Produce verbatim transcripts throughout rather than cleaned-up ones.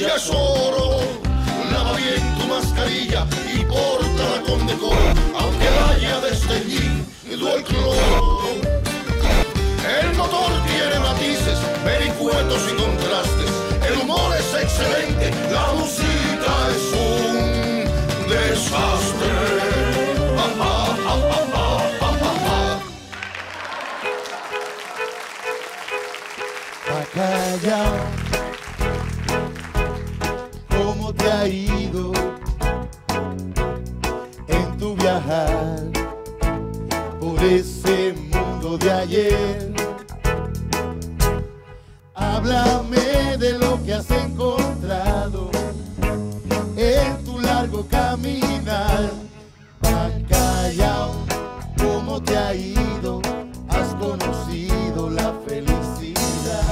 ya es oro. Lava bien tu mascarilla y pórtala con decoro, aunque vaya desteñido el cloro. El motor tiene matices, vericuetos y contrastes. El humor es excelente, la música es un desastre. Ja, ja, ja, ja, ja, ja, ja. Callao, ¿cómo te ha ido en tu viajar por ese mundo de ayer? Háblame de lo que has encontrado en tu largo caminar. Callao, ¿cómo te ha ido? Has conocido la felicidad.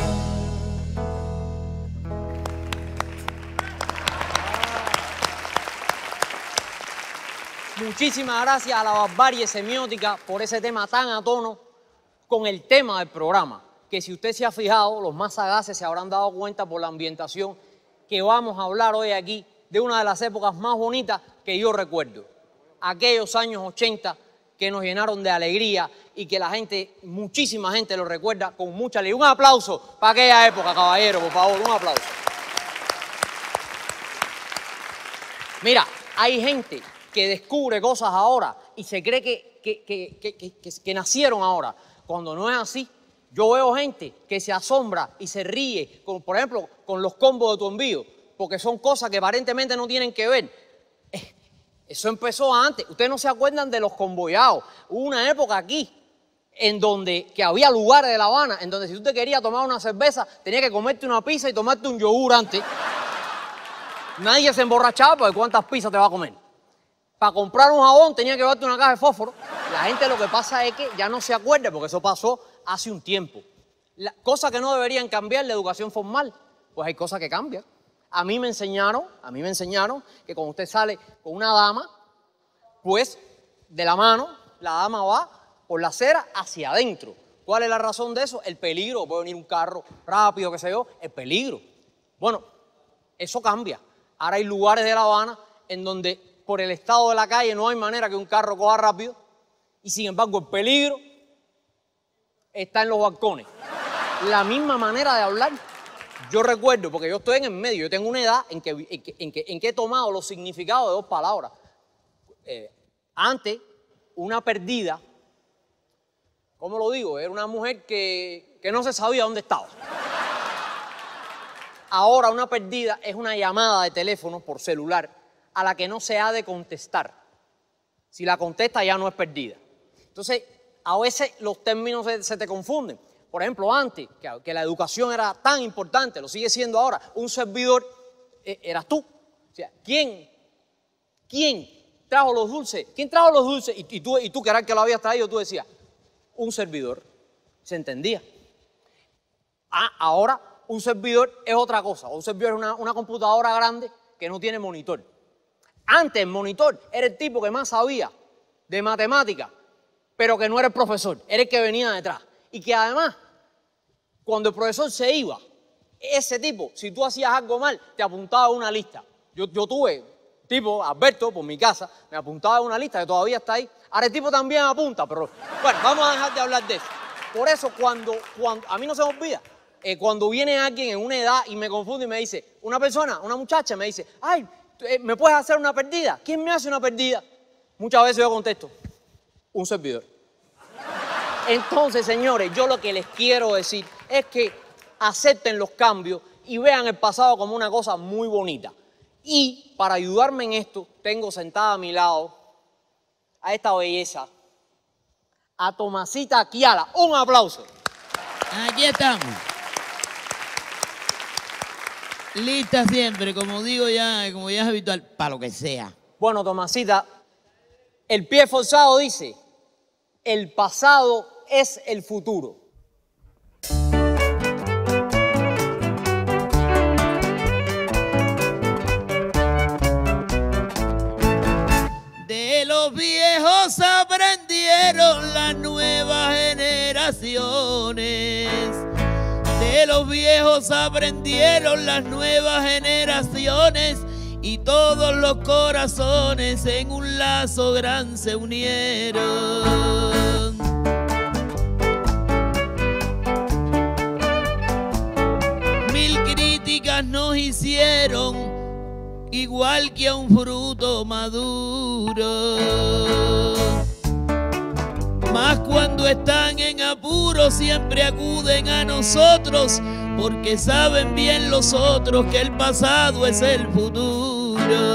Muchísimas gracias a la Barbarie Semiótica por ese tema tan a tono con el tema del programa, que si usted se ha fijado, los más sagaces se habrán dado cuenta por la ambientación que vamos a hablar hoy aquí de una de las épocas más bonitas que yo recuerdo. Aquellos años ochenta que nos llenaron de alegría y que la gente, muchísima gente lo recuerda con mucha alegría. Un aplauso para aquella época, caballero, por favor, un aplauso. Mira, hay gente que descubre cosas ahora y se cree que, que, que, que, que, que, que nacieron ahora, cuando no es así. Yo veo gente que se asombra y se ríe, con, por ejemplo, con los combos de tu envío, porque son cosas que aparentemente no tienen que ver. Eso empezó antes. Ustedes no se acuerdan de los convoyados. Hubo una época aquí en donde que había lugares de La Habana en donde si tú te querías tomar una cerveza, tenías que comerte una pizza y tomarte un yogur antes. Nadie se emborrachaba porque ¿cuántas pizzas te va a comer? Para comprar un jabón tenía que llevarte una caja de fósforo. La gente lo que pasa es que ya no se acuerda porque eso pasó hace un tiempo. La, cosas que no deberían cambiar la educación formal, pues hay cosas que cambian. A mí me enseñaron, a mí me enseñaron que cuando usted sale con una dama, pues de la mano, la dama va por la acera hacia adentro. ¿Cuál es la razón de eso? El peligro, puede venir un carro rápido, qué sé yo, el peligro. Bueno, eso cambia. Ahora hay lugares de La Habana en donde por el estado de la calle no hay manera que un carro coja rápido y sin embargo el peligro está en los balcones. La misma manera de hablar. Yo recuerdo, porque yo estoy en el medio, yo tengo una edad en que, en que, en que, en que he tomado los significados de dos palabras. Eh, antes, una perdida, ¿cómo lo digo? Era una mujer que, que no se sabía dónde estaba. Ahora una perdida es una llamada de teléfono por celular a la que no se ha de contestar. Si la contesta ya no es perdida. Entonces, a veces los términos se, se te confunden. Por ejemplo, antes, que, que la educación era tan importante, lo sigue siendo ahora, un servidor eh, eras tú. O sea, ¿quién, quién trajo los dulces? ¿Quién trajo los dulces? Y, y, tú, y tú, que era el que lo habías traído, tú decías, un servidor. Se entendía. Ah, ahora, un servidor es otra cosa. Un servidor es una, una computadora grande que no tiene monitor. Antes, el monitor era el tipo que más sabía de matemáticas, pero que no era el profesor, era el que venía detrás. Y que además, cuando el profesor se iba, ese tipo, si tú hacías algo mal, te apuntaba a una lista. Yo, yo tuve, tipo, Alberto, por mi casa, me apuntaba a una lista que todavía está ahí. Ahora el tipo también apunta, pero bueno, vamos a dejar de hablar de eso. Por eso, cuando, cuando a mí no se me olvida, eh, cuando viene alguien en una edad y me confunde y me dice, una persona, una muchacha me dice, ay, ¿me puedes hacer una perdida? ¿Quién me hace una perdida? Muchas veces yo contesto, un servidor. Entonces, señores, yo lo que les quiero decir es que acepten los cambios y vean el pasado como una cosa muy bonita. Y para ayudarme en esto, tengo sentada a mi lado a esta belleza, a Tomasita Kiala. Un aplauso. Aquí estamos. Lista siempre, como digo ya, como ya es habitual, para lo que sea. Bueno, Tomasita, el pie forzado dice, el pasado es el futuro. De los viejos aprendieron las nuevas generaciones. De los viejos aprendieron las nuevas generaciones y todos los corazones en un lazo gran se unieron. Mil críticas nos hicieron igual que a un fruto maduro. Mas cuando están en apuro siempre acuden a nosotros, porque saben bien los otros que el pasado es el futuro.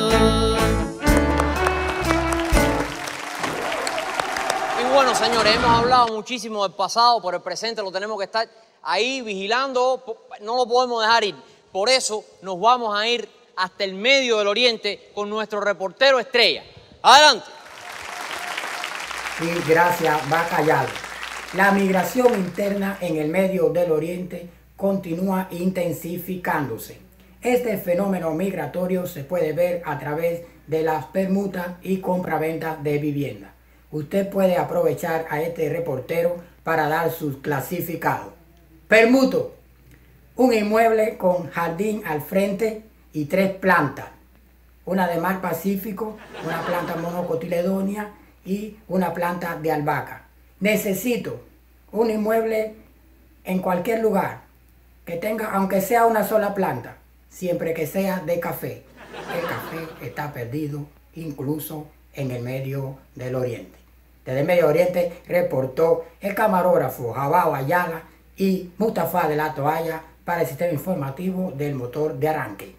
Y bueno, señores, hemos hablado muchísimo del pasado, pero el presente lo tenemos que estar ahí vigilando, no lo podemos dejar ir. Por eso nos vamos a ir hasta el medio del Oriente con nuestro reportero estrella. Adelante. Sí, gracias, Bacallado. La migración interna en el medio del Oriente continúa intensificándose. Este fenómeno migratorio se puede ver a través de las permutas y compraventa de vivienda. Usted puede aprovechar a este reportero para dar sus clasificados. Permuto: un inmueble con jardín al frente y tres plantas. Una de mar Pacífico, una planta monocotiledonia y una planta de albahaca. Necesito un inmueble en cualquier lugar que tenga, aunque sea una sola planta, siempre que sea de café. El café está perdido incluso en el Medio del Oriente. Desde el Medio Oriente reportó el camarógrafo Jabao Ayala y Mustafa de la Toalla para el sistema informativo del motor de arranque.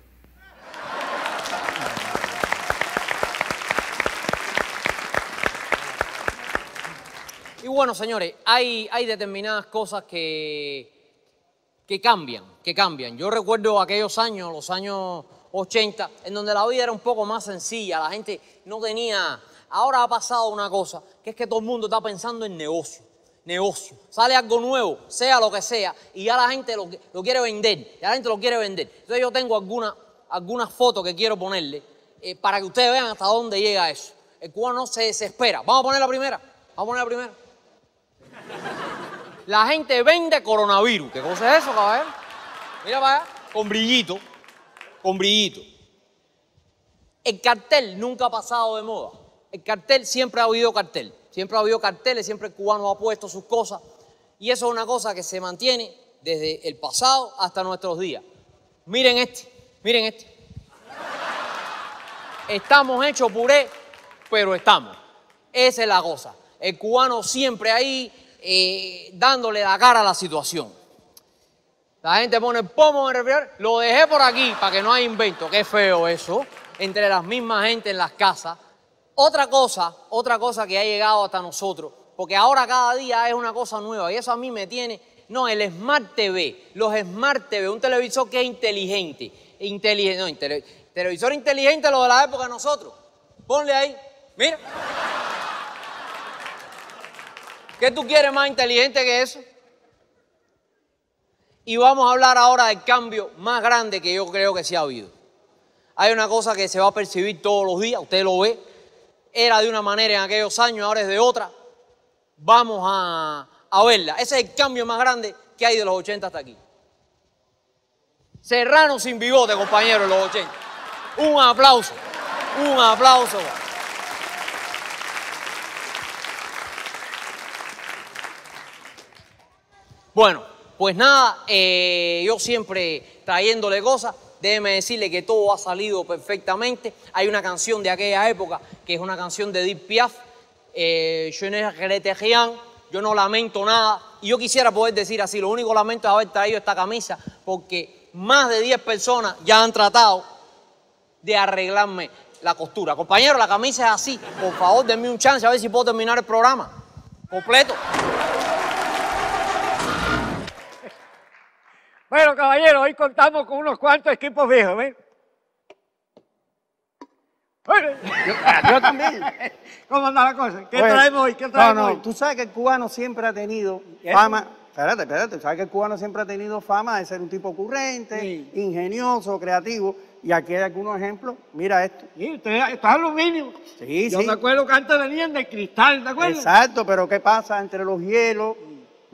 Y bueno, señores, hay, hay determinadas cosas que, que cambian, que cambian. Yo recuerdo aquellos años, los años ochenta, en donde la vida era un poco más sencilla, la gente no tenía... Ahora ha pasado una cosa, que es que todo el mundo está pensando en negocio, negocio. Sale algo nuevo, sea lo que sea, y ya la gente lo, lo quiere vender, ya la gente lo quiere vender. Entonces yo tengo algunas alguna fotos que quiero ponerle eh, para que ustedes vean hasta dónde llega eso. El cubano no se desespera. Vamos a poner la primera, vamos a poner la primera. La gente vende coronavirus. ¿Qué cosa es eso, caballero? Mira para allá, con brillito, con brillito. El cartel nunca ha pasado de moda. El cartel siempre ha habido cartel. Siempre ha habido carteles, siempre el cubano ha puesto sus cosas. Y eso es una cosa que se mantiene desde el pasado hasta nuestros días. Miren este, miren este. Estamos hechos puré, pero estamos. Esa es la cosa. El cubano siempre ahí eh, dándole la cara a la situación. La gente pone el pomo en el refrigerador. Lo dejé por aquí para que no haya invento. Qué feo eso. Entre las mismas gente en las casas. Otra cosa, otra cosa que ha llegado hasta nosotros, porque ahora cada día es una cosa nueva y eso a mí me tiene... No, el Smart T V, los Smart T V, un televisor que es inteligente. Inteligente, no, intele, televisor inteligente lo de la época de nosotros. Ponle ahí, mira. ¿Qué tú quieres más inteligente que eso? Y vamos a hablar ahora del cambio más grande que yo creo que sí ha habido. Hay una cosa que se va a percibir todos los días, usted lo ve. Era de una manera en aquellos años, ahora es de otra. Vamos a, a verla. Ese es el cambio más grande que hay de los ochenta hasta aquí. Serrano sin bigote, compañero, en los ochenta. Un aplauso, un aplauso. Bueno, pues nada, eh, yo siempre trayéndole cosas. Déjeme decirle que todo ha salido perfectamente. Hay una canción de aquella época que es una canción de Edith Piaf, eh, Je ne regrette rien, yo no lamento nada. Y yo quisiera poder decir así, lo único lamento es haber traído esta camisa porque más de diez personas ya han tratado de arreglarme la costura. Compañero, la camisa es así. Por favor, denme un chance a ver si puedo terminar el programa completo. Bueno, caballero, hoy contamos con unos cuantos equipos viejos, ¿ves? Bueno. Yo, yo también. ¿Cómo anda la cosa? ¿Qué Oye, traemos hoy? ¿Qué traemos no, no, hoy? tú sabes que el cubano siempre ha tenido ¿Eso? fama. Espérate, espérate. Sabes que el cubano siempre ha tenido fama de ser un tipo ocurrente, Sí. ingenioso, creativo. Y aquí hay algunos ejemplos. Mira esto. Sí, usted, esto es aluminio. Sí, Yo sí. me acuerdo que antes venían de cristal, ¿te acuerdas? Exacto, pero ¿qué pasa entre los hielos,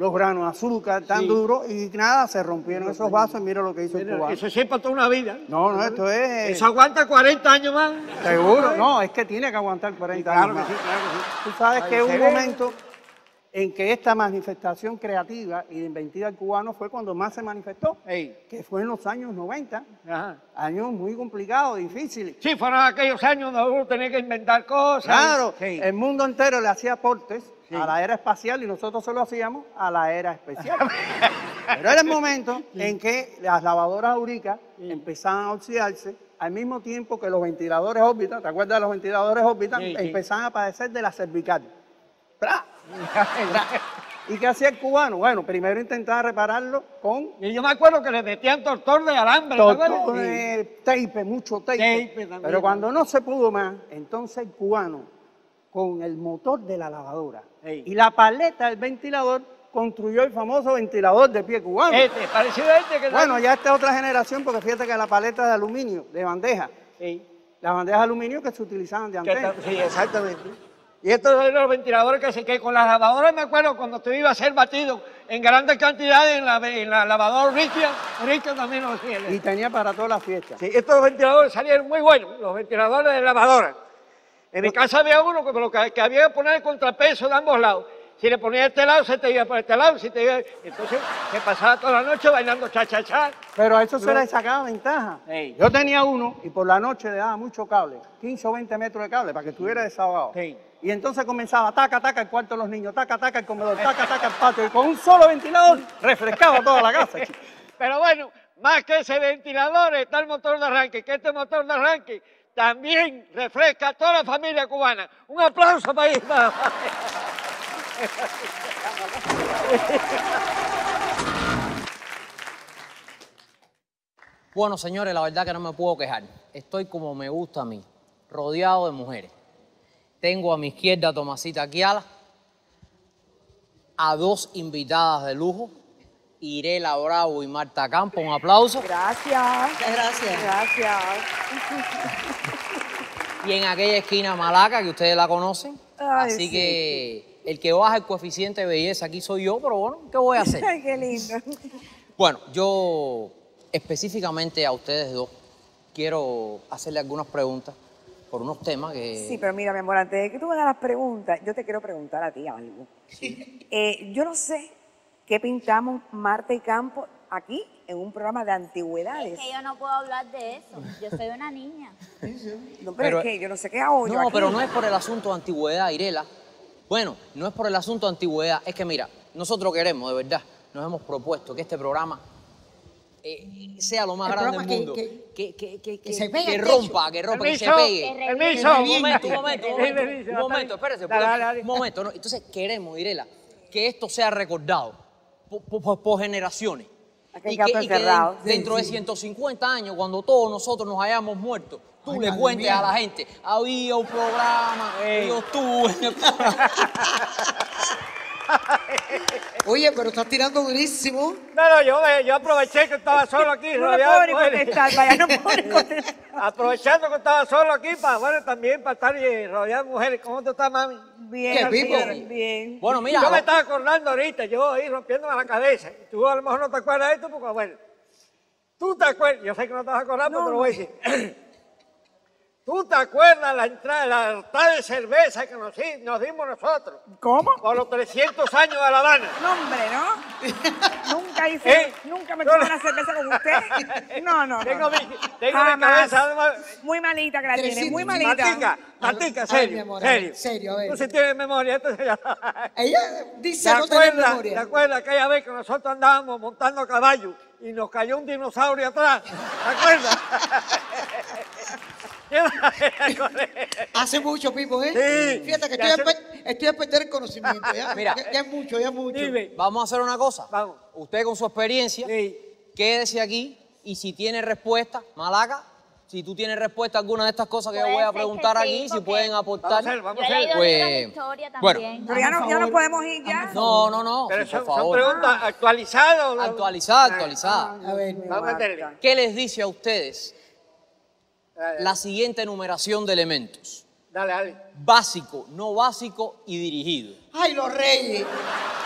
los granos de azúcar tan Sí. duros y nada, se rompieron esos vasos y mira lo que hizo el Mira, cubano. eso sí para toda una vida. No, no, esto es... Eso aguanta cuarenta años más. Seguro, no, es que tiene que aguantar cuarenta Claro años que más. sí, claro que sí. Tú sabes Ahí que se un ve. momento en que esta manifestación creativa y de inventiva del cubano fue cuando más se manifestó, Ey. que fue en los años noventa, Ajá. años muy complicados, difíciles. Sí, fueron aquellos años donde uno tenía que inventar cosas. Claro, Sí. el mundo entero le hacía aportes Sí. a la era espacial y nosotros solo hacíamos a la era especial. Pero era el momento en que las lavadoras Aurica empezaban a oxidarse al mismo tiempo que los ventiladores órbitas, ¿te acuerdas de los ventiladores órbitas? Sí, sí. Empezaban a padecer de la cervical. ¡Pra! ¡Pra! ¿Y qué hacía el cubano? Bueno, primero intentaba repararlo con Y yo me acuerdo que le metían tortor de alambre. ¿te acuerdas? tortón de tape, mucho tape. Tape también. Pero cuando no se pudo más, entonces el cubano, con el motor de la lavadora Ey. y la paleta del ventilador, construyó el famoso ventilador de pie cubano. Este, parecido a este que Bueno, ya esta es otra generación, porque fíjate que la paleta de aluminio, de bandeja, Sí, las bandejas de aluminio que se utilizaban de que antes. ta- sí, exactamente. Y estos eran los ventiladores que se que con las lavadoras, me acuerdo, cuando te iba a ser batido en grandes cantidades en la, en la lavadora Richa, Richa también lo hacía. Y tenía para todas las fiestas. Sí, estos ventiladores salieron muy buenos, los ventiladores de lavadora. En mi casa había uno que, lo que, que había que poner el contrapeso de ambos lados. Si le ponía este lado, se te iba por este lado. Si te iba... Entonces, se pasaba toda la noche bailando cha-cha-cha. Pero a eso se No. le sacaba ventaja. Ey. Yo tenía uno y por la noche le daba mucho cable, quince o veinte metros de cable para que estuviera desahogado. Sí. Y entonces comenzaba taca, taca el cuarto de los niños, taca, taca el comedor, taca, taca el patio. Y con un solo ventilador refrescaba toda la casa, chico. Pero bueno, más que ese ventilador está el motor de arranque, que este motor de arranque también refresca a toda la familia cubana. Un aplauso para ellos. Bueno, señores, la verdad que no me puedo quejar. Estoy como me gusta a mí, rodeado de mujeres. Tengo a mi izquierda a Tomasita Kiala, a dos invitadas de lujo, Irela Bravo y Marta Campo. Un aplauso. Gracias. Gracias. Gracias. Y en aquella esquina Malaca, que ustedes la conocen. Ay, Así sí. que el que baja el coeficiente de belleza aquí soy yo, pero bueno, ¿qué voy a hacer? Ay, qué lindo. Bueno, yo específicamente a ustedes dos quiero hacerle algunas preguntas por unos temas que... Sí, pero mira, mi amor, antes de que tú me hagas las preguntas, yo te quiero preguntar a ti algo. Eh, yo no sé qué pintamos Marta y Campo aquí en un programa de antigüedades. Es que yo no puedo hablar de eso. Yo soy una niña. No, pero, Pero- es que yo no sé qué hago yo No, aquí. pero no es por el asunto de antigüedad, Irela. Bueno, no es por el asunto de antigüedad. Es que mira, nosotros queremos, de verdad, nos hemos propuesto que este programa eh, sea lo más El grande programa del que- mundo. que- Que, que, que, que se pegue que al techo. rompa, que rompa, que se Permiso, pegue. permiso. Un momento, un momento, un momento, Permiso, un momento, espérese, dale, dale, dale. un momento. ¿no? Entonces queremos, Irela, que esto sea recordado por, por- por generaciones. Aquel Y gato que, y que encerrado. de- dentro de ciento cincuenta años, cuando todos nosotros nos hayamos muerto, tú le cuentes a la gente, había un programa, Ey. yo estuve en el programa. Oye, pero estás tirando durísimo. No, no, yo, eh, yo aproveché que estaba solo aquí, No rodeado puedo de ni mujeres. contestar, vaya, no puedo ni contestar. Aprovechando que estaba solo aquí, para, bueno, también para estar eh, rodeado de mujeres. ¿Cómo tú estás, mami? Bien, ¿Qué, así, Pipo? bien. Bueno, mira, Yo me lo- estaba acordando ahorita, yo ahí rompiéndome la cabeza. Tú a lo mejor no te acuerdas de esto, porque bueno, tú te acuerdas, yo sé que no te vas a acordar, pero No, te lo voy a decir. ¿Tú te acuerdas la entrada, la entrada de cerveza que nos, di- nos dimos nosotros ¿Cómo? por los trescientos años de La Habana? No, hombre, ¿no? Nunca hice, ¿Eh? nunca me No, tomé no. una cerveza con usted. No, no, no. Tengo mi, tengo mi Jamás. cabeza, además. Muy malita que la tiene, Trescientos. muy malita. Matica, Matica, A ver, serio, mi amor, a ver, serio. serio, a ver. Tú sí tienes memoria, entonces ya. Ella dice ¿Te no tener acuerdas, ¿Te memoria. acuerdas aquella vez que nosotros andábamos montando a caballo y nos cayó un dinosaurio atrás? ¿Te acuerdas? Hace mucho, Pipo, ¿eh? Sí. Fíjate que Ya estoy a, hace- pe- estoy a perder el conocimiento. Ya, Mira. ya, ya es mucho, ya es mucho. Dime. vamos a hacer una cosa. Vamos. Usted con su experiencia, Sí. quédese aquí y si tiene respuesta, Malaca, si tú tienes respuesta a alguna de estas cosas que yo Pues voy Puede a ser que preguntar sí, aquí, si porque- pueden Vamos a aportar. hacer, Yo vamos a he leído hacer. Pues, libros de historia bueno. también. Pero ya no, ya no podemos ir ya. No, no, no, Pero sí, son, por son favor. preguntas actualizadas. ¿o no? Actualizada, actualizada. A ver, Vamos a meterle. ¿Qué les dice a ustedes Dale, la siguiente numeración de elementos? dale, dale. Básico, no básico y dirigido. ay, los reyes.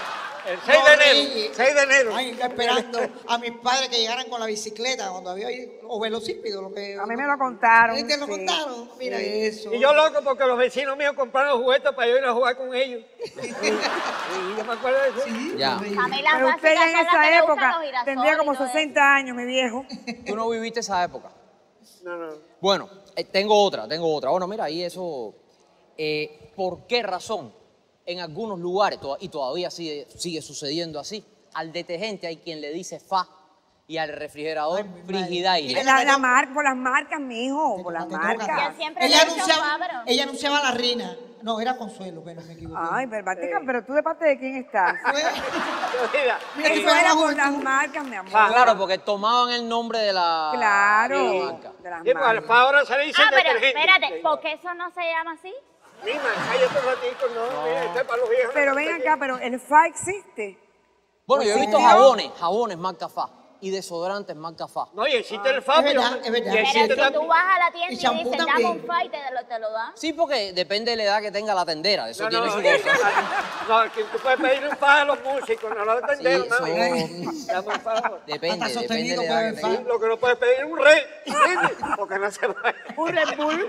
El seis de enero. Reyes. seis de enero. Ay, yo esperando a mis padres que llegaran con la bicicleta cuando había o velocípedo, lo que. A mí me lo contaron. ¿Te lo sí. contaron? Mira eso. Y yo loco porque los vecinos míos compraron juguetes para yo ir a jugar con ellos. Sí, yo me acuerdo de eso. Sí, Ya. los Reyes. A mí las Pero usted básicas ya en son las esa que le gustan época los girasoles tendría como y todo eso. sesenta años, mi viejo. Tú no viviste esa época. No, no. Bueno, eh, tengo otra, tengo otra. Bueno, mira, ahí eso. eh, ¿Por qué razón en algunos lugares, to- y todavía sigue, sigue sucediendo así, al detergente hay quien le dice fa y al refrigerador frigidaire? Mira, La, la mar- por las marcas, mijo, por las Te toca. marcas. Yo siempre le Ella he dicho anunciaba, fa, pero- ella anunciaba la reina. No, era Consuelo, pero me equivoqué. Ay, pero Batica, pero tú de parte de quién estás. Fue- Mira, Mira, que Eso fue era la por las juventud. marcas, mi amor. Ah, claro, porque tomaban el nombre de la, Claro, de la marca. de las sí, pues al marcas. fa ahora se le dice Ah, pero detergente. espérate, ¿por qué eso no se llama así? Mima, cállate un ratito, no, mira, esto es para los viejos. Pero ven acá, pero el fa existe. Bueno, yo he visto jabones, jabones marca fa y desodorantes marca fa. No, y existe el fa, Es pero- verdad, es verdad. y Pero existe si tú también- vas a la tienda Y y, champú dices, dame también. un fa y te lo, te lo dan. Sí, porque depende de la edad que tenga la tendera, eso No, tiene no, su no, cosa. no, que tú puedes pedir un fa a los músicos, no lo entendieron, Sí, no. son- Dame un fa. Depende, Hasta depende sostenido de la puede edad el que fa. tenga. Lo que no puedes pedir es un rey, ¿entiendes? Porque no se puede. Un Red Bull.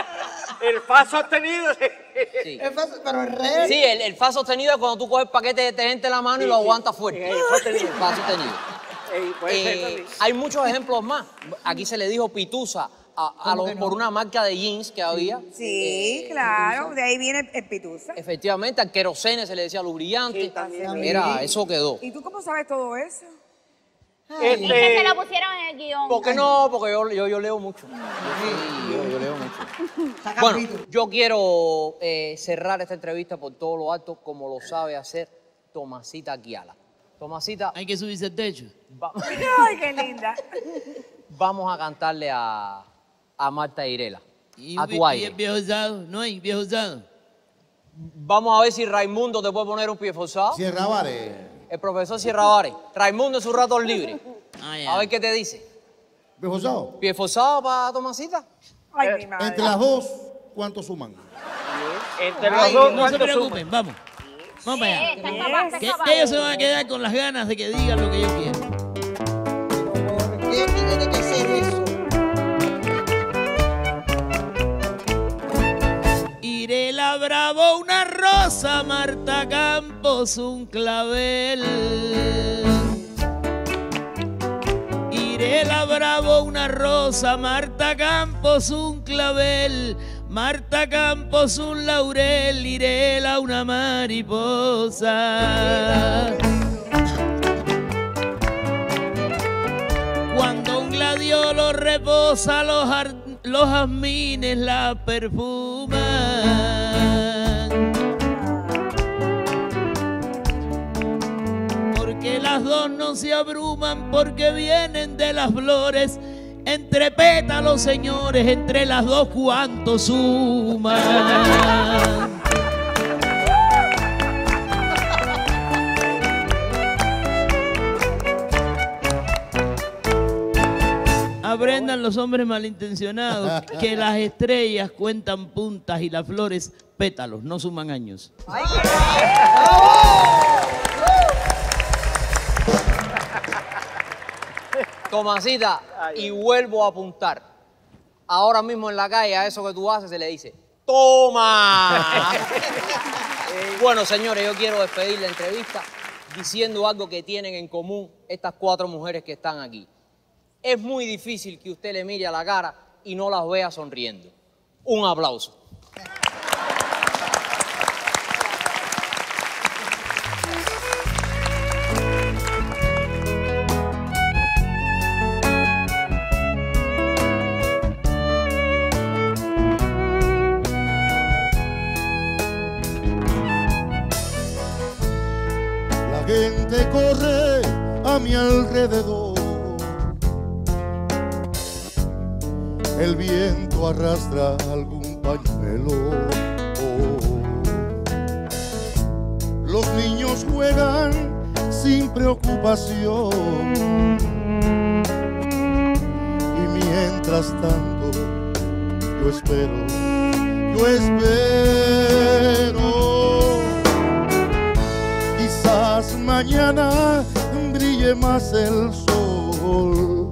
El fa sostenido. Sí. Es fácil, pero el rey. Sí, el, el fa sostenido es cuando tú coges el paquete de detergente en la mano y lo aguantas fuerte. Sí, el fa sostenido. El fa sostenido. Ey, puede ser Eh, también. hay muchos ejemplos más. Aquí se le dijo pitusa a, a ¿Cómo los- que no? por una marca de jeans que había. Sí, claro, de ahí viene el pitusa. Efectivamente, al querosene se le decía lubricante. Sí, también. Mira, eso quedó. ¿Y tú cómo sabes todo eso? ¿Y que Este, se lo pusieron en el guión? ¿Por qué no? Porque yo, yo, yo leo mucho. Sí, yo, yo leo mucho. Está Bueno, cabrito. yo quiero eh, cerrar esta entrevista por todo lo alto, como lo sabe hacer Tomasita Aquiala. Tomasita, Hay que subirse al techo. va- Ay, qué linda. vamos a cantarle a, a Marta Irela. Y, A un vi- tu y aire. el viejo usado, no hay viejo usado. Vamos a ver si Raimundo te puede poner un pie forzado. Sierra Vare. El profesor Sierra Vare. Raimundo es un rato libre. Ah, ya. A ver qué te dice. Bejosado. ¿Pie forzado para Tomasita? Ay, mi madre. Entre las dos, ¿cuánto suman? entre los Ay, dos, No se ¿cuánto preocupen, vamos. Vamos para allá. Eh, está capaz, está Que, capaz. que ellos se van a quedar con las ganas de que digan lo que yo quiero. Ella tiene que hacer eso. Irela Bravo, una rosa, Marta Campos, un clavel. Irela Bravo, una rosa, Marta Campos, un clavel. Marta Campos, un laurel, Irela, una mariposa. Cuando un gladiolo reposa, los, ar- los jazmines la perfuman. Porque las dos no se abruman, porque vienen de las flores. Entre pétalos, señores, entre las dos cuánto suman. Aprendan los hombres malintencionados que las estrellas cuentan puntas y las flores pétalos, no suman años. Tomasita, y vuelvo a apuntar. Ahora mismo en la calle a eso que tú haces se le dice, ¡toma! Bueno, señores, yo quiero despedir la entrevista diciendo algo que tienen en común estas cuatro mujeres que están aquí. Es muy difícil que usted le mire a la cara y no las vea sonriendo. Un aplauso. La gente corre a mi alrededor. El viento arrastra algún pañuelo. Los niños juegan sin preocupación. Y mientras tanto, yo espero, yo espero. Quizás mañana brille más el sol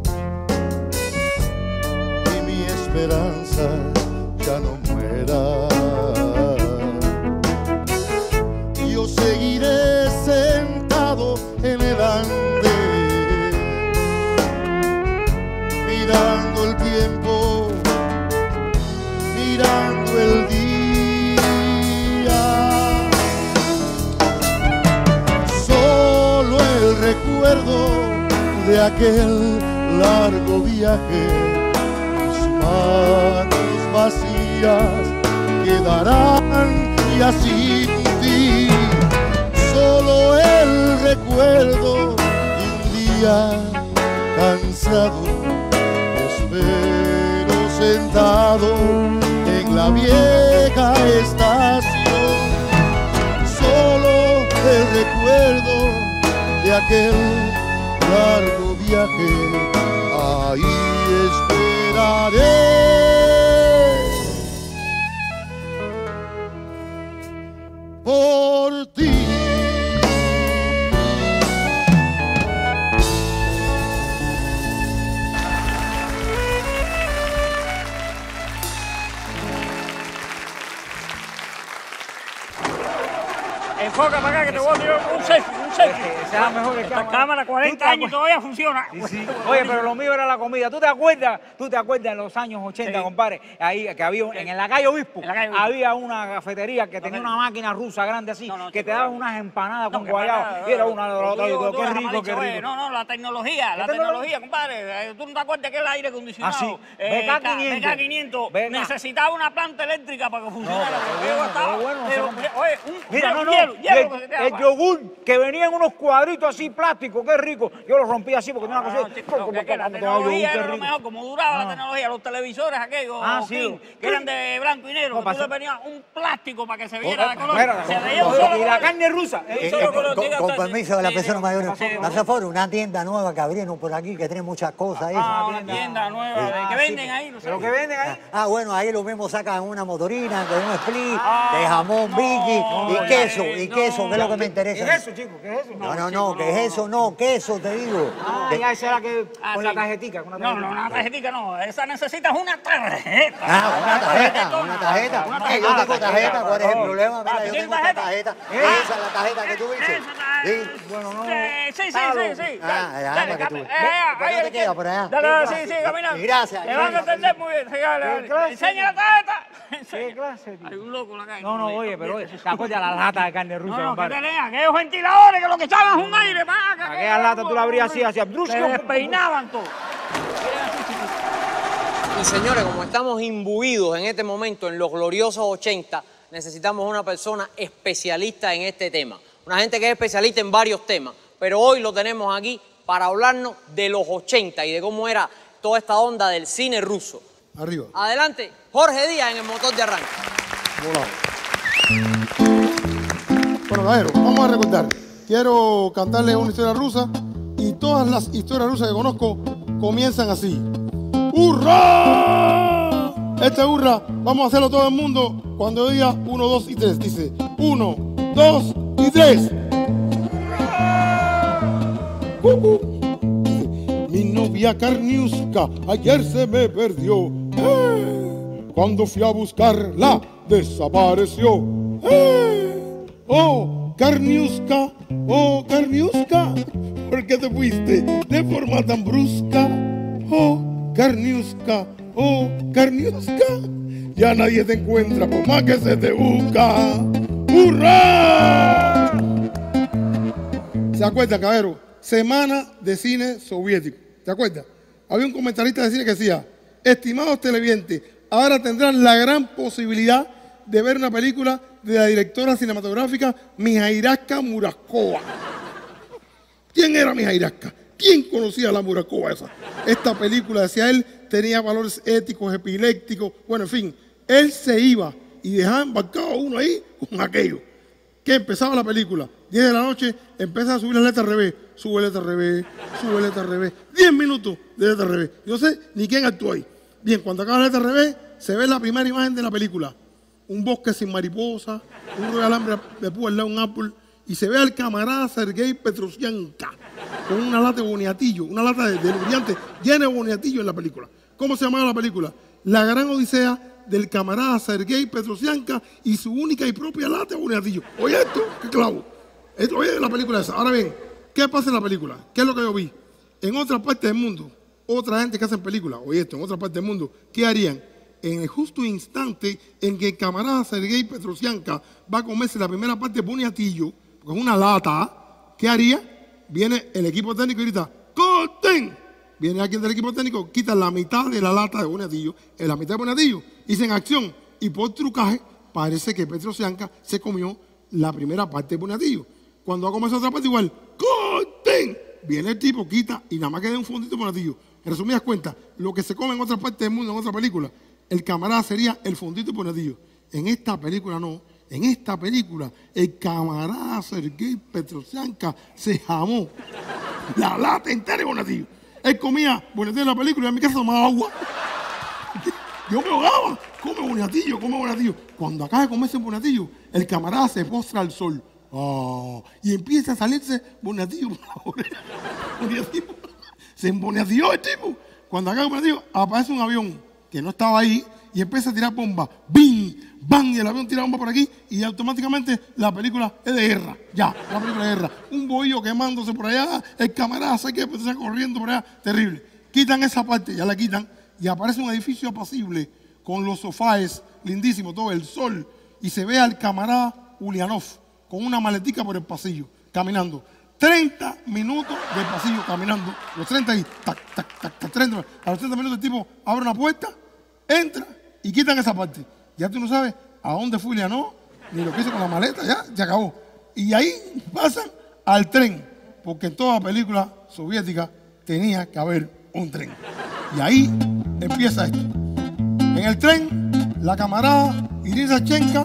y mi esperanza ya no muera. Yo seguiré sentado en el andén, mirando el tiempo, mirando el día. Solo el recuerdo de aquel largo viaje, mis manos vacías quedarán ya sin ti. Solo el recuerdo de un día cansado, espero sentado en la vieja estación. Solo el recuerdo de aquel largo viaje, ahí esperaré por ti. Enfoca para acá que te voy a tirar un selfie, un selfie. Sea mejor que Esta cámara cuarenta años y todavía funciona. Sí, sí. Oye, pero lo mío era la comida. ¿Tú te acuerdas? ¿Tú te acuerdas en los años ochenta, Sí. compadre? Ahí que había, en la calle Obispo, En la calle Obispo. había una cafetería que tenía una máquina rusa grande así, No, no, que chico, te daba no. unas empanadas No, con que guayaba. para- Y era una de las Tú- otras. Yo tú digo, qué eres rico, qué amarillo, oye, rico. No, no, la tecnología, la ¿Qué tecnología, compadre. Eh, ¿Tú no te acuerdas que el aire acondicionado? Ah, sí. eh, B K quinientos. B K quinientos B K. necesitaba una planta eléctrica para que funcionara. pero porque bueno, yo estaba- pero bueno, pero, nosotros- oye, un Mira, hielo, no, no, hielo, y hielo el, que se te el daba. yogur que venía en unos cuadritos así plásticos, qué rico. Yo lo rompí así porque tenía una No, cosa no, así. chico, no, que- que la tecnología era lo mejor, como duraba la tecnología, los televisores aquellos, Ah, sí. King, que eran de blanco y negro, No, que tú pasa- le ponías un plástico para que se viera de color. Espera, Se veía un solo y la color. carne rusa. Un Eh, solo eh, color, con, diga con usted, permiso de la sí, persona sí, mayor, sí, Mazafor, una tienda nueva que abrieron por aquí que tiene muchas cosas. Esa. Ah, una tienda nueva, de que venden ahí, no sé. Lo que venden ahí. Ah, bueno, ahí lo mismo sacan una motorina con un split Ah, de jamón, no, Vicky y no, queso, eh, y no, queso, que es lo que me ¿Qué interesa. es eso, chico? ¿Qué es eso? No, no, no, ¿qué es eso? No, queso, te digo. Ah, Que- ya esa era que Ah, con sí. la tarjetica. Con la No, tarjetica. no, una tarjetita no. Esa necesitas una tarjeta. Ah, una tarjeta, una tarjeta. Una Eh, yo tarjeta. tengo tarjeta, ¿cuál es el Ah, problema? Mira, yo ¿tienes tengo esta tarjeta. tarjeta? Esa es la tarjeta que tú dices. Esa tarjeta. Sí. Bueno, no. Sí, sí, sí, Claro. sí, sí. Ah, ya, Dale, para que tú cam- veas. eh, Ve, ahí ¿cuánto te el que- queda por allá? Dale, dale, sí, Gracias. sí, camina. Gracias, Te van a gracias. entender muy bien. Sí, dale, ¿Qué dale. clase? Enseña la tarjeta. ¿Qué Enseña. clase, tío? Hay un loco en la calle. No, no, oye, pero oye, te acuerdas de la lata de carne rusa, No, no, que compadre. tenían aquellos ventiladores que lo que echaban es un aire para acá. Aquella lata tú la abrías así, hacía Se despeinaban todo. Y señores, como estamos imbuidos en este momento, en los gloriosos ochenta, necesitamos una persona especialista en este tema. Una gente que es especialista en varios temas. Pero hoy lo tenemos aquí para hablarnos de los ochenta y de cómo era toda esta onda del cine ruso. Arriba. Adelante, Jorge Díaz en el motor de arranque. Volado. Bueno, caballero, vamos a recordar. Quiero cantarles una historia rusa y todas las historias rusas que conozco comienzan así. ¡Hurra! Este hurra, vamos a hacerlo todo el mundo cuando diga uno, dos y tres. Dice uno, dos y tres. ¡Cucú! Dice, mi novia Karniuska ayer se me perdió. ¡Eh! Cuando fui a buscarla, desapareció. ¡Eh! Oh, Karniuska, oh, Karniuska, ¿por qué te fuiste de forma tan brusca? Oh, Karniuska, oh, Karniuska, ya nadie te encuentra por más que se te busca. ¡Hurra! ¿Se acuerda, caballero? Semana de cine soviético. ¿Se acuerda? Había un comentarista de cine que decía, estimados televidentes, ahora tendrán la gran posibilidad de ver una película de la directora cinematográfica Mijairaska Muraskova. ¿Quién era Mijairaska? ¿Quién conocía a la Muraskova esa? Esta película, decía él, tenía valores éticos, epilépticos, bueno, en fin. Él se iba y dejaba embarcado a uno ahí con aquello. Que empezaba la película, diez de la noche, empieza a subir la letra al revés, sube letra al revés, sube letra al revés, diez minutos de letra al revés. Yo sé ni quién actuó ahí. Bien, cuando acaba la letra al revés, se ve la primera imagen de la película. Un bosque sin mariposa, un ruido de alambre de púa al lado de un árbol, y se ve al camarada Sergei Petrosyanka con una lata de boniatillo, una lata de, de lubricante llena de boniatillo en la película. ¿Cómo se llamaba la película? La gran odisea del camarada Sergei Petrosyanka y su única y propia lata de boniatillo. Oye esto, qué clavo. Esto, oye la película esa. Ahora bien, ¿qué pasa en la película? ¿Qué es lo que yo vi? En otra parte del mundo, otra gente que hacen películas, oye esto, en otra parte del mundo, ¿qué harían? En el justo instante en que el camarada Sergei Petrosyanka va a comerse la primera parte de boniatillo, con una lata, ¿qué haría? Viene el equipo técnico y grita, ¡corten! Viene alguien del equipo técnico, quita la mitad de la lata de boniatillo, en la mitad de boniatillo, dice en acción, y por trucaje, parece que Petrosyanka se comió la primera parte de boniatillo. Cuando va a comerse otra parte igual, ¡corten! Viene el tipo, quita y nada más queda un fondito de boniatillo. En resumidas cuentas, lo que se come en otra parte del mundo, en otra película, el camarada sería el fondito de boniatillo. En esta película no. En esta película, el camarada Sergei Petrosyanka se jamó la lata entera de boniatillo. Él comía boniatillo en la película y en mi casa tomaba agua. Yo me ahogaba. Come boniatillo, come boniatillo. Cuando acaba de comerse el boniatillo, el camarada se postra al sol. Oh, y empieza a salirse boniatillo por la oreja. Boniatillo. Se emboniatilló el tipo. Cuando acaba el boniatillo, aparece un avión que no estaba ahí y empieza a tirar bombas. ¡Bing! ¡Bang! Y el avión tira bomba por aquí y automáticamente la película es de guerra. Ya, la película de guerra. Un bohío quemándose por allá, el camarada se queda pues, corriendo por allá. Terrible. Quitan esa parte, ya la quitan y aparece un edificio apacible con los sofás lindísimos, todo el sol. Y se ve al camarada Ulianov con una maletica por el pasillo, caminando. treinta minutos de pasillo caminando. Los treinta y tac, tac, tac, tac, treinta. A los treinta minutos el tipo abre una puerta, entra y quitan esa parte. Ya tú no sabes a dónde fue Ulianov, ni lo que hizo con la maleta, ya se acabó. Y ahí pasan al tren, porque en toda película soviética tenía que haber un tren. Y ahí empieza esto. En el tren, la camarada Irina Shchenka,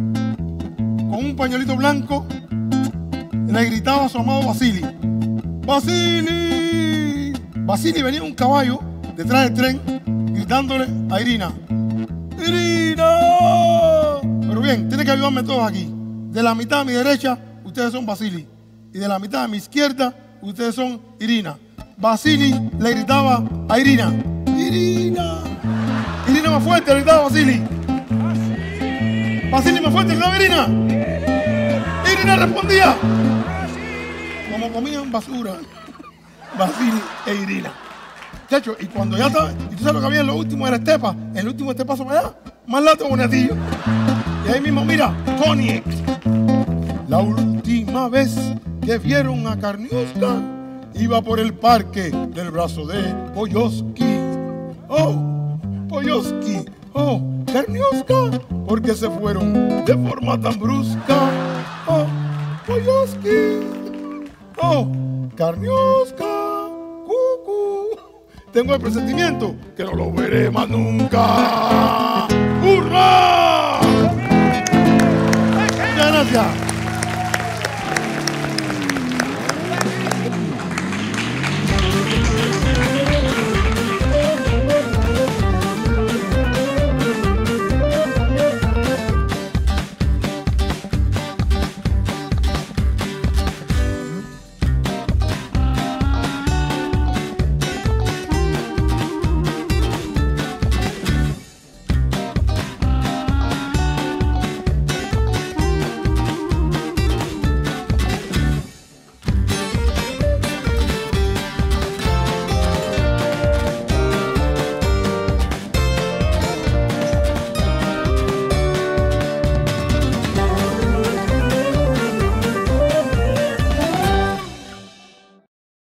con un pañuelito blanco, le gritaba a su amado Vasily. ¡Vasily! Vasily venía en un caballo detrás del tren, gritándole a Irina. ¡Irina! Pero bien, tiene que ayudarme todos aquí. De la mitad de mi derecha, ustedes son Vasily. Y de la mitad de mi izquierda, ustedes son Irina. Vasily le gritaba a Irina. ¡Irina! Irina más fuerte, le gritaba a Vasily. Vasily más fuerte, le gritaba a Irina. Irina respondía. Como comían basura, Vasily e Irina. Chacho, y cuando ya estaba, y tú sabes lo que había en lo último era estepa, en el último estepazo para allá, más lata de boniatillo. Y ahí mismo, mira, Koniec. La última vez que vieron a Karniuska, iba por el parque del brazo de Poyoski. Oh, Poyoski, oh, Karniuska, porque se fueron de forma tan brusca. Oh, Poyoski, oh, Karniuska, cucú. Tengo el presentimiento que no lo veré más nunca. ¡Hurra! Muchas gracias.